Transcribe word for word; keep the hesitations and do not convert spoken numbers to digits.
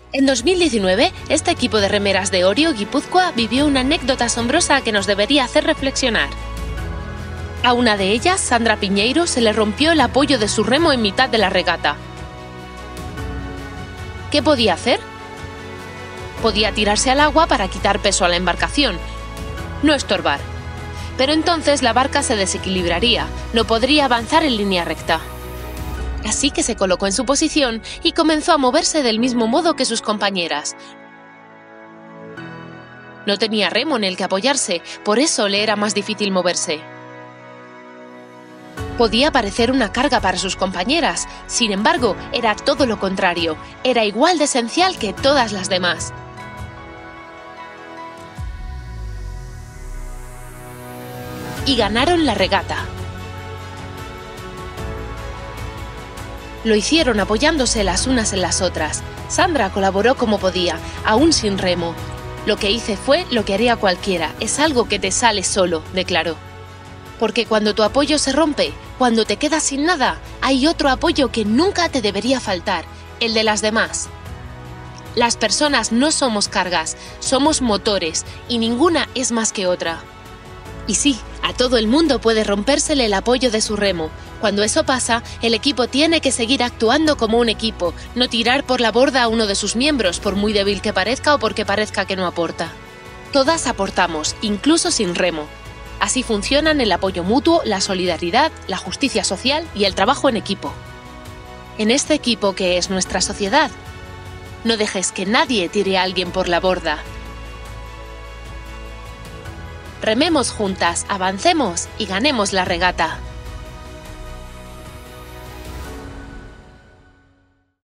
En dos mil diecinueve, este equipo de remeras de Orio, Guipúzcoa, vivió una anécdota asombrosa que nos debería hacer reflexionar. A una de ellas, Sandra Piñeiro, se le rompió el apoyo de su remo en mitad de la regata. ¿Qué podía hacer? Podía tirarse al agua para quitar peso a la embarcación, no estorbar. Pero entonces la barca se desequilibraría, no podría avanzar en línea recta. Así que se colocó en su posición y comenzó a moverse del mismo modo que sus compañeras. No tenía remo en el que apoyarse, por eso le era más difícil moverse. Podía parecer una carga para sus compañeras, sin embargo, era todo lo contrario, era igual de esencial que todas las demás. Y ganaron la regata. Lo hicieron apoyándose las unas en las otras. Sandra colaboró como podía, aún sin remo. Lo que hice fue lo que haría cualquiera, es algo que te sale solo, declaró. Porque cuando tu apoyo se rompe, cuando te quedas sin nada, hay otro apoyo que nunca te debería faltar, el de las demás. Las personas no somos cargas, somos motores, y ninguna es más que otra. Y sí, a todo el mundo puede rompérsele el apoyo de su remo. Cuando eso pasa, el equipo tiene que seguir actuando como un equipo, no tirar por la borda a uno de sus miembros, por muy débil que parezca o porque parezca que no aporta. Todas aportamos, incluso sin remo. Así funcionan el apoyo mutuo, la solidaridad, la justicia social y el trabajo en equipo. En este equipo que es nuestra sociedad, no dejes que nadie tire a alguien por la borda. Rememos juntas, avancemos y ganemos la regata.